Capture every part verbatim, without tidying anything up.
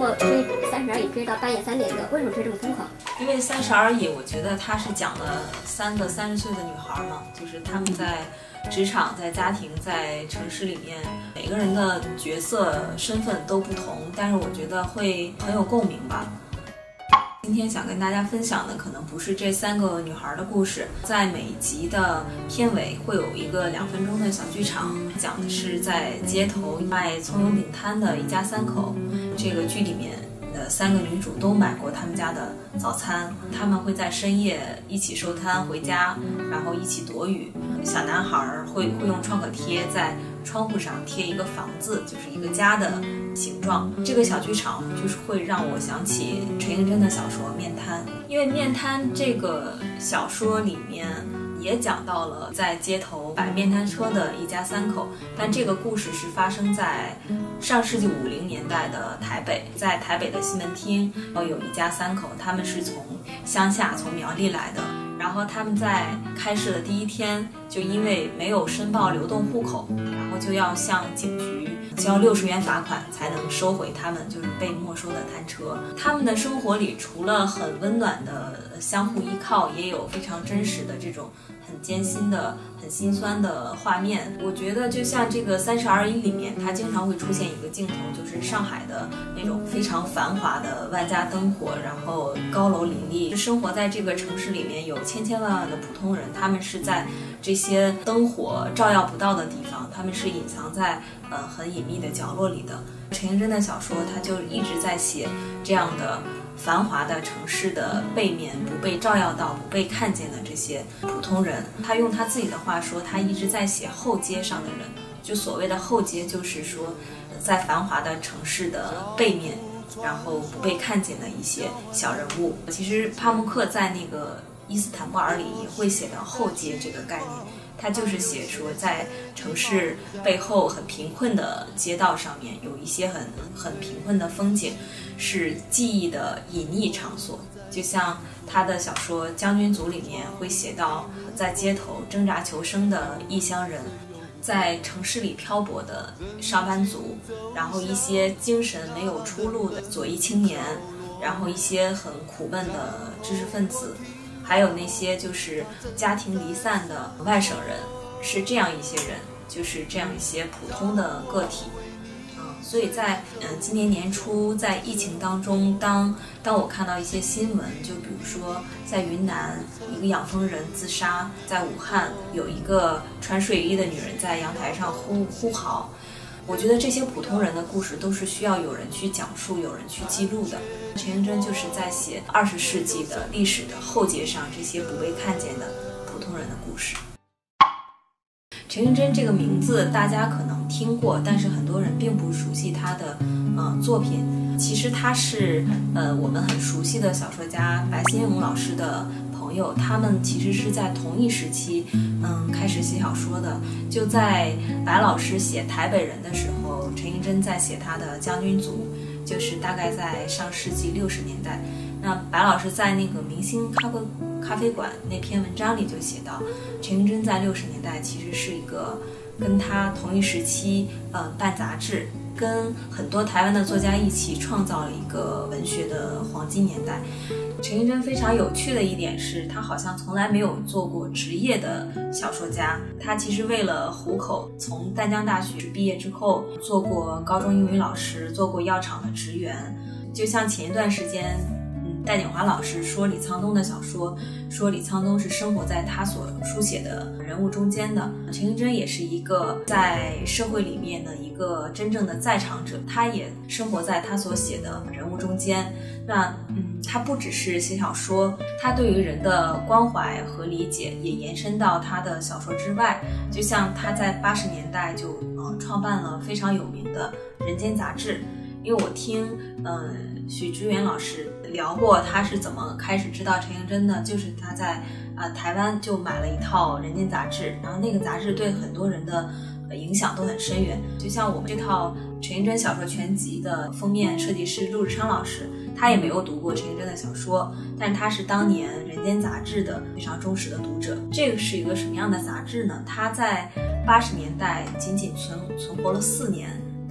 后追《三十而已》追到半夜三点的，为什么追这么疯狂？ 因为《三十而已》，我觉得它是讲了三个三十岁的女孩嘛，就是她们在职场、在家庭、在城市里面，每个人的角色身份都不同，但是我觉得会很有共鸣吧。今天想跟大家分享的可能不是这三个女孩的故事，在每一集的片尾会有一个两分钟的小剧场，讲的是在街头卖葱油饼摊的一家三口。这个剧里面的三个女主都买过他们家的早餐，他们会在深夜一起收摊回家，然后一起躲雨。小男孩会会用创可贴在窗户上贴一个房子，就是一个家的形状。这个小剧场就是会让我想起陈映真的小说《面瘫》，因为《面瘫》这个小说里面也讲到了在街头摆面摊车的一家三口，但这个故事是发生在上世纪五零年代的台北，在台北的西门町有一家三口，他们是从乡下从苗栗来的，然后他们在开市的第一天就因为没有申报流动户口，然后就要向警局交六十元罚款才能收回他们就是被没收的摊车。他们的生活里除了很温暖的相互依靠，也有非常真实的这种很艰辛的很心酸的画面。我觉得就像这个《三十而已》里面，它经常会出现一个镜头，就是上海的那种非常繁华的万家灯火，然后高楼林立，生活在这个城市里面有千千万万的普通人，他们是在这些灯火照耀不到的地方，他们是隐藏在呃很隐秘的角落里的。陈映真的小说他就一直在写这样的繁华的城市的背面，不被照耀到不被看见的这些普通人。他用他自己的话说，他一直在写后街上的人，就所谓的后街就是说在繁华的城市的背面，然后不被看见的一些小人物。其实帕慕克在那个伊斯坦布尔里也会写到后街这个概念，他就是写说在城市背后很贫困的街道上面有一些很很贫困的风景，是记忆的隐匿场所。就像他的小说《将军族》里面会写到在街头挣扎求生的异乡人，在城市里漂泊的上班族，然后一些精神没有出路的左翼青年，然后一些很苦闷的知识分子，还有那些就是家庭离散的外省人，是这样一些人，就是这样一些普通的个体。嗯，所以在嗯今年年初在疫情当中，当当我看到一些新闻，就比如说在云南一个养蜂人自杀，在武汉有一个穿睡衣的女人在阳台上呼呼嚎，我觉得这些普通人的故事都是需要有人去讲述，有人去记录的。陈映真就是在写二十世纪的历史的后街上这些不被看见的普通人的故事。陈映真这个名字大家可能听过，但是很多人并不熟悉他的呃作品。其实他是呃我们很熟悉的小说家白先勇老师的朋友，他们其实是在同一时期嗯开始写小说的。就在白老师写《台北人》的时候，陈映真在写他的《将军族》，就是大概在上世纪六十年代。那白老师在那个明星咖啡咖啡馆那篇文章里就写到，陈映真在六十年代其实是一个跟他同一时期呃办杂志，跟很多台湾的作家一起创造了一个文学的黄金年代。陈映真非常有趣的一点是，他好像从来没有做过职业的小说家。他其实为了糊口，从淡江大学毕业之后，做过高中英语老师，做过药厂的职员。就像前一段时间，嗯，戴锦华老师说李沧东的小说，说李沧东是生活在他所书写的人物中间的。陈映真也是一个在社会里面的一个真正的在场者，他也生活在他所写的人物中间。那嗯，他不只是写小说，他对于人的关怀和理解也延伸到他的小说之外。就像他在八十年代就呃创办了非常有名的《人间》杂志。因为我听呃许知远老师聊过他是怎么开始知道陈映真的，就是他在呃台湾就买了一套《人间》杂志，然后那个杂志对很多人的影响都很深远。就像我们这套陈映真小说全集的封面设计师陆志昌老师，他也没有读过陈映真的小说，但他是当年《人间》杂志的非常忠实的读者。这个是一个什么样的杂志呢？他在八十年代仅仅存存活了四年的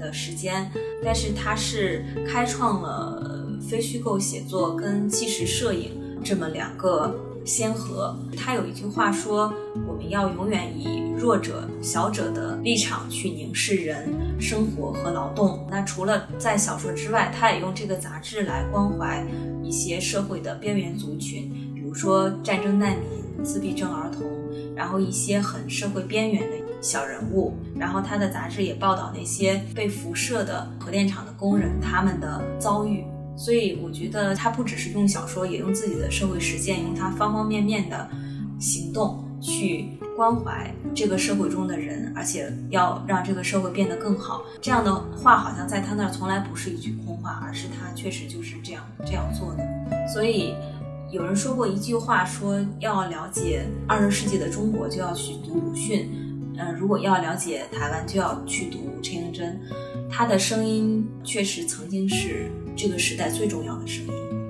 的时间，但是他是开创了非虚构写作跟纪实摄影这么两个先河。他有一句话说，我们要永远以弱者小者的立场去凝视人生活和劳动。那除了在小说之外，他也用这个杂志来关怀一些社会的边缘族群，比如说战争难民、自闭症儿童，然后一些很社会边缘的小人物。然后他的杂志也报道那些被辐射的核电厂的工人他们的遭遇。所以我觉得他不只是用小说，也用自己的社会实践，用他方方面面的行动去关怀这个社会中的人，而且要让这个社会变得更好。这样的话好像在他那儿从来不是一句空话，而是他确实就是这样这样做的。所以有人说过一句话，说要了解二十世纪的中国就要去读鲁迅，呃，如果要了解台湾就要去读陈映真。他的声音确实曾经是这个时代最重要的声音。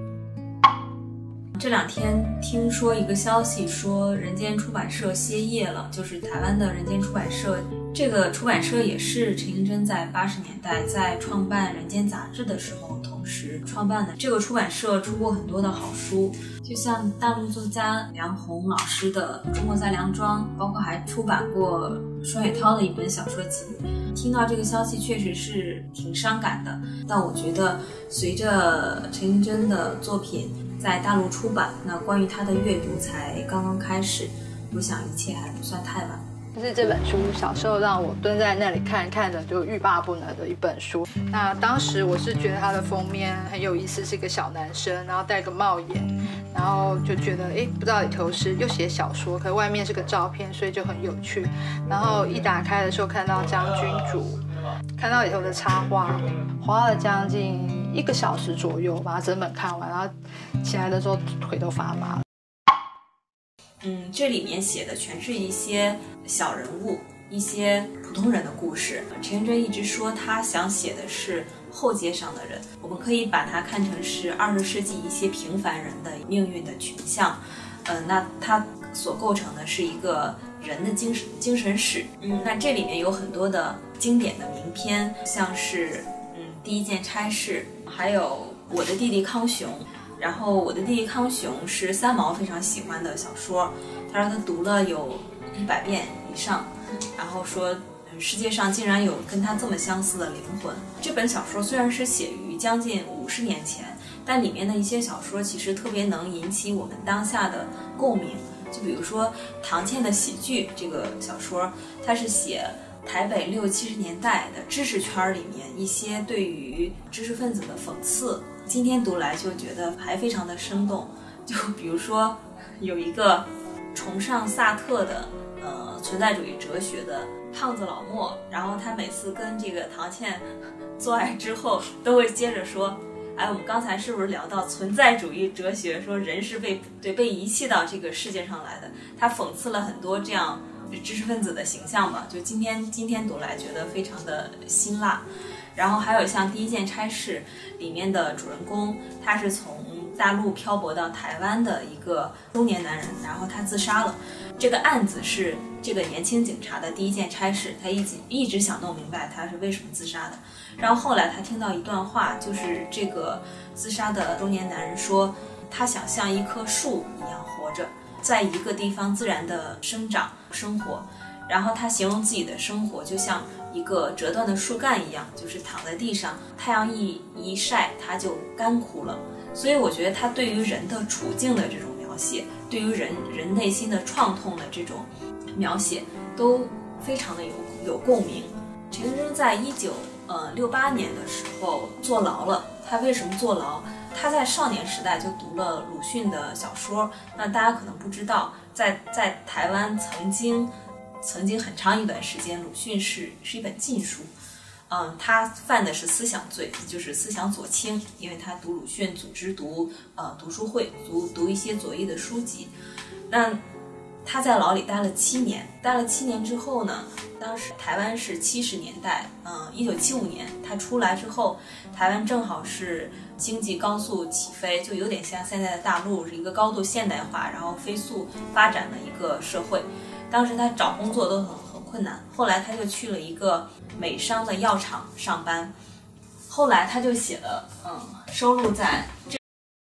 这两天听说一个消息，说人间出版社歇业了，就是台湾的人间出版社。这个出版社也是陈映真在八十年代在创办人间杂志的时候同时创办的。这个出版社出过很多的好书，就像大陆作家梁鸿老师的《中国在梁庄》，包括还出版过双雪涛的一本小说集。听到这个消息确实是挺伤感的，但我觉得随着陈映真的作品在大陆出版，那关于他的阅读才刚刚开始，我想一切还不算太晚。 就是这本书小时候让我蹲在那里看看的就欲罢不能的一本书。那当时我是觉得它的封面很有意思，是一个小男生，然后戴个帽檐，然后就觉得哎，不知道里头是又写小说，可是外面是个照片，所以就很有趣。然后一打开的时候看到将军主，看到里头的插画，花了将近一个小时左右把它整本看完，然后起来的时候腿都发麻了。 嗯，这里面写的全是一些小人物，一些普通人的故事。陈映真一直说他想写的是后街上的人，我们可以把它看成是二十世纪一些平凡人的命运的群像。呃，那它所构成的是一个人的精神精神史。嗯，那这里面有很多的经典的名篇，像是嗯第一件差事，还有我的弟弟康雄。然后我的弟弟康雄是三毛非常喜欢的小说，他说他读了有一百遍以上，然后说世界上竟然有跟他这么相似的灵魂。这本小说虽然是写于将近五十年前，但里面的一些小说其实特别能引起我们当下的共鸣。就比如说唐倩的喜剧这个小说，它是写台北六七十年代的知识圈里面一些对于知识分子的讽刺，今天读来就觉得还非常的生动。就比如说有一个崇尚萨特的呃存在主义哲学的胖子老莫，然后他每次跟这个唐倩做爱之后都会接着说，哎，我们刚才是不是聊到存在主义哲学，说人是被对被遗弃到这个世界上来的。他讽刺了很多这样知识分子的形象吧，就今天今天读来觉得非常的辛辣。然后还有像第一件差事里面的主人公，他是从大陆漂泊到台湾的一个中年男人，然后他自杀了。这个案子是这个年轻警察的第一件差事，他一直一直想弄明白他是为什么自杀的。然后后来他听到一段话，就是这个自杀的中年男人说，他想像一棵树一样活着，在一个地方自然的生长生活。然后他形容自己的生活就像一个折断的树干一样，就是躺在地上，太阳一一晒它就干枯了。所以我觉得他对于人的处境的这种描写，对于人人内心的创痛的这种描写都非常的有有共鸣。陈映真在一九呃六八年的时候坐牢了。他为什么坐牢？他在少年时代就读了鲁迅的小说。那大家可能不知道，在在台湾曾经曾经很长一段时间，鲁迅是是一本禁书。嗯，他犯的是思想罪，就是思想左倾，因为他读鲁迅，组织读呃读书会，读读一些左翼的书籍。那他在牢里待了七年，待了七年之后呢，当时台湾是七十年代，嗯，一九七五年他出来之后，台湾正好是经济高速起飞，就有点像现在的大陆，是一个高度现代化，然后飞速发展的一个社会。当时他找工作都很很困难。后来他就去了一个美商的药厂上班，后来他就写了，嗯，收录在这。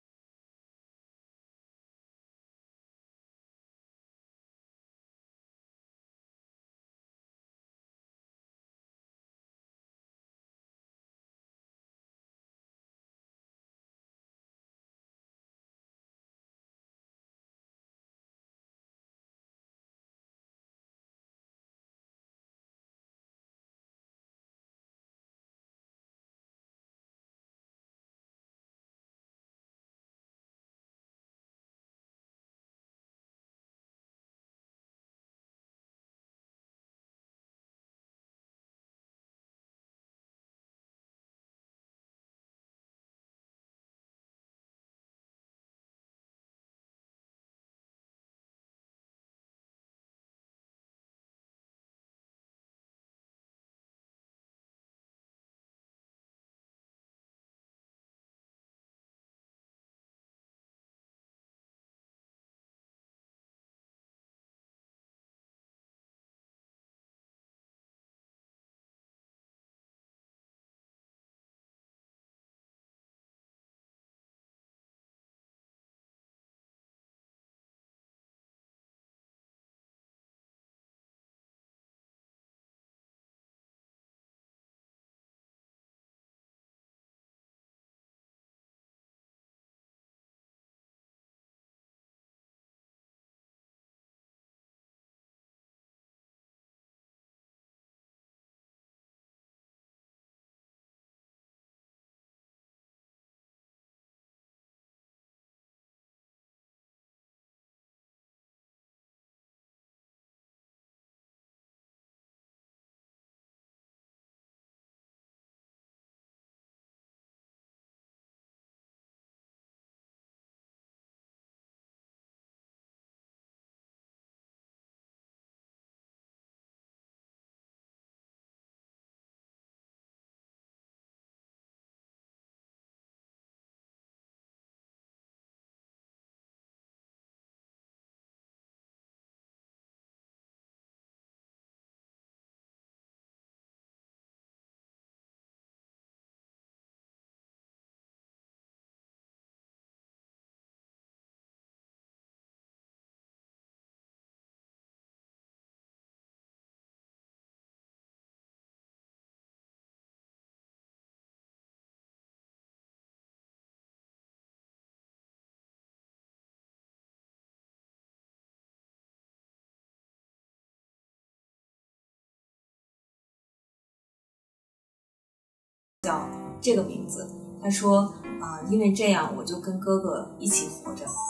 叫这个名字，他说啊、呃，因为这样我就跟哥哥一起活着。